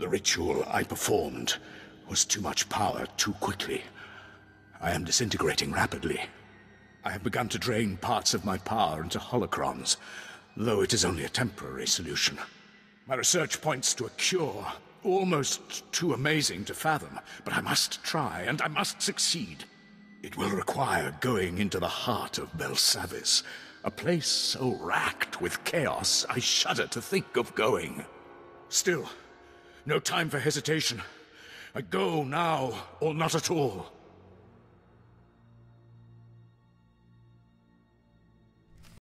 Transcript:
The ritual I performed was too much power too quickly. I am disintegrating rapidly. I have begun to drain parts of my power into holocrons, though it is only a temporary solution. My research points to a cure, almost too amazing to fathom, but I must try, and I must succeed. It will require going into the heart of Belsavis, a place so racked with chaos I shudder to think of going. Still, no time for hesitation. I go now, or not at all.